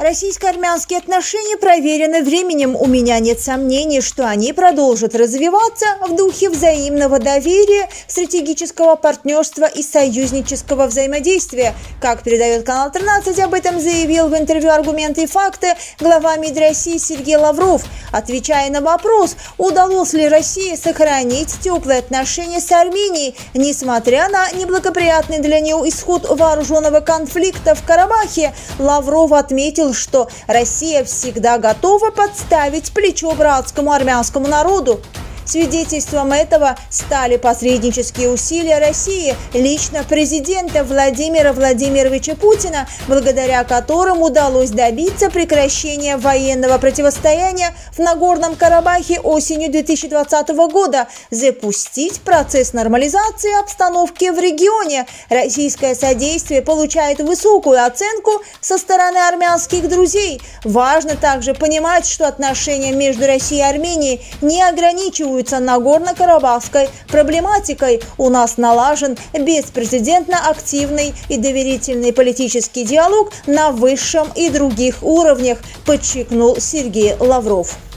Российско-армянские отношения проверены временем. У меня нет сомнений, что они продолжат развиваться в духе взаимного доверия, стратегического партнерства и союзнического взаимодействия. Как передает канал 13, об этом заявил в интервью «Аргументы и факты» глава МИД России Сергей Лавров. Отвечая на вопрос, удалось ли России сохранить теплые отношения с Арменией, несмотря на неблагоприятный для нее исход вооруженного конфликта в Карабахе, Лавров отметил, что Россия всегда готова подставить плечо братскому армянскому народу. Свидетельством этого стали посреднические усилия России лично президента Владимира Владимировича Путина, благодаря которым удалось добиться прекращения военного противостояния в Нагорном Карабахе осенью 2020 года, запустить процесс нормализации обстановки в регионе. Российское содействие получает высокую оценку со стороны армянских друзей. Важно также понимать, что отношения между Россией и Арменией не ограничиваются Нагорно-Карабахской проблематикой. У нас налажен беспрецедентно активный и доверительный политический диалог на высшем и других уровнях, подчеркнул Сергей Лавров.